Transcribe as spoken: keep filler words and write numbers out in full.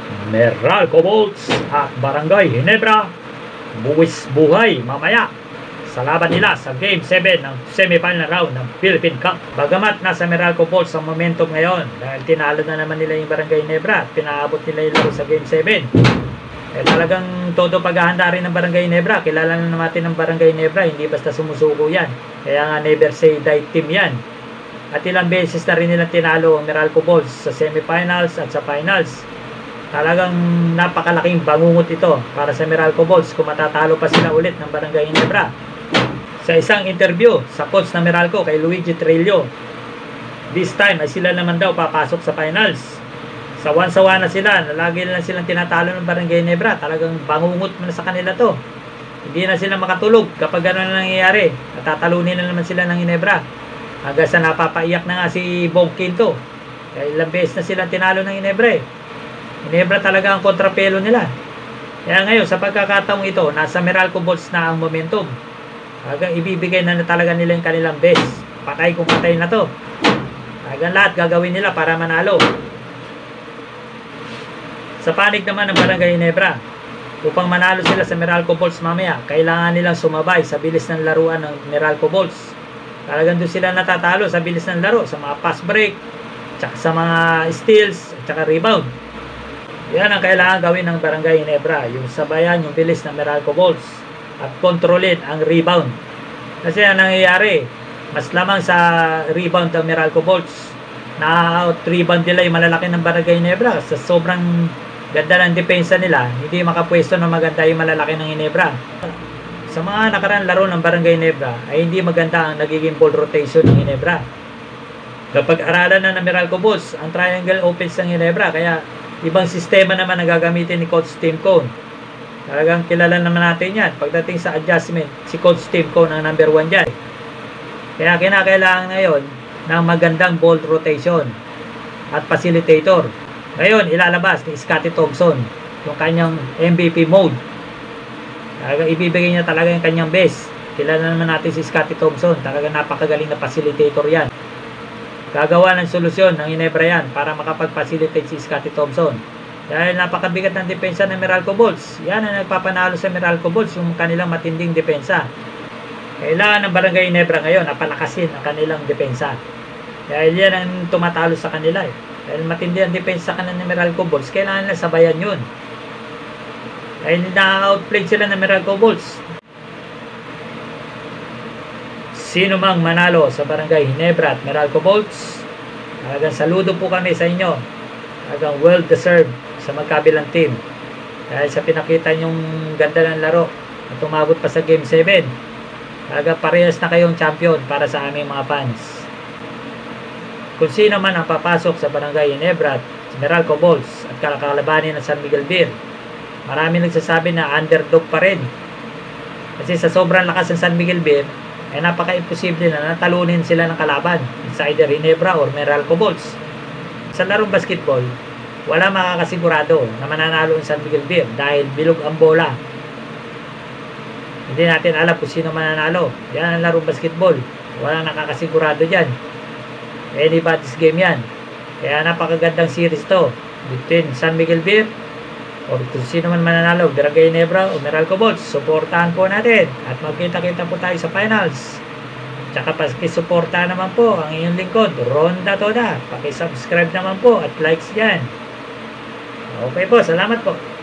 Meralco Bolts at Barangay Ginebra buwis buhay mamaya sa laban nila sa Game seven ng semifinal round ng Philippine Cup. Bagamat nasa Meralco Bolts ang momentum ngayon dahil tinalo na naman nila yung Barangay Ginebra at pinaabot nila yung laro sa Game seven, eh talagang todo paghahanda rin ng Barangay Ginebra. Kilala na natin ng Barangay Ginebra, hindi basta sumusuko yan, kaya nga never say die team yan. At ilang beses na rin nila tinalo ang Meralco Bolts sa semifinals at sa finals. Talagang napakalaking bangungot ito para sa Meralco Bolts kung matatalo pa sila ulit ng Barangay Ginebra. Sa isang interview sa coach na Meralco kay Luigi Trillo, this time ay sila naman daw papasok sa finals. Sawan-sawa na sila, lagi na silang tinatalo ng Barangay Ginebra. Talagang bangungot na sa kanila to. Hindi na sila makatulog kapag gano'n na nangyayari. Natatalunin na naman sila ng Ginebra. Hanggang sa napapaiyak na nga si Bong Quinto. Kaya ilang beses na silang tinalo ng Ginebra eh. Ginebra talaga ang kontrapelo nila. Kaya ngayon, sa pagkakataong ito, nasa Meralco Bolts na ang momentum. Hanggang ibibigay na, na talaga nila yung kanilang best. Patay kung patay na to. Hanggang lahat gagawin nila para manalo. Sa panig naman ng Barangay Ginebra, upang manalo sila sa Meralco Bolts mamaya, kailangan nilang sumabay sa bilis ng laruan ng Meralco Bolts. Talagang doon sila natatalo sa bilis ng laro, sa mga pass break, tsaka sa mga steals, tsaka rebound. Yan ang kailangan gawin ng Barangay Ginebra, yung sabayan yung bilis ng Meralco Bolts at kontrolin ang rebound. Kasi ang nangyayari, mas lamang sa rebound ng Meralco Bolts, na-out rebound nila yung malalaki ng Barangay Ginebra. Sa sobrang ganda ng depensa nila, hindi makapwesto na maganda yung malalaki ng Ginebra. Sa mga nakaraan laro ng Barangay Ginebra ay hindi maganda ang nagiging ball rotation ng Ginebra. Kapag aralan na ng Meralco Bolts ang triangle offense ng Ginebra, kaya ibang sistema naman na gagamitin ni Coach Tim Cone. Talagang kilala naman natin yan. Pagdating sa adjustment, si Coach Tim Cone ang number one dyan. Kaya kinakailangan ngayon ng magandang ball rotation at facilitator. Ngayon, ilalabas ni Scottie Thompson yung kanyang M V P mode. Talagang ibibigay niya talaga yung kanyang best. Kilala naman natin si Scottie Thompson. Talagang napakagaling na facilitator yan. Gagawa ng solusyon ng Ginebra yan para makapag-facilitate si Scottie Thompson. Dahil napakabigat ng depensa ng Meralco Bolts. Yan ang nagpapanalo sa Meralco Bolts, yung kanilang matinding depensa. Kailangan ng Barangay Ginebra ngayon na palakasin ang kanilang depensa. Dahil yan ang tumatalo sa kanila eh. Dahil matindi ang depensa kanila ng Meralco Bolts, kailangan nila sabayan yun. Dahil na-outplay sila ng Meralco Bolts. Sino mang manalo sa Barangay Ginebra at Meralco Bolts, talagang saludo po kami sa inyo. Talagang well deserved sa magkabilang team. Dahil sa pinakita nyong ganda ng laro at umabot pa sa Game seven, talagang parehas na kayong champion para sa aming mga fans. Kung sino man ang papasok sa Barangay Ginebra at Meralco Bolts at kakalabanin ng San Miguel Beer, marami nagsasabi na underdog pa rin. Kasi sa sobrang lakas ng San Miguel Beer, ay napaka-imposible na natalunin sila ng kalaban. It's either Ginebra or Meralco Bolts. Sa larong basketball, wala makakasigurado na mananalo ang San Miguel Beer dahil bilog ang bola. Hindi natin alam kung sino mananalo. Yan ang larong basketball. Wala nakakasigurado dyan. Anybody's game yan. Kaya napakagandang series to between San Miguel Beer o kung sino man mananalo, Barangay Ginebra o Meralco Bolts. Suportahan po natin at magkita-kita po tayo sa finals. Tsaka pakisuportahan naman po ang inyong lingkod, Ronda Toda. Pakisubscribe naman po at likes dyan. Okay po, salamat po.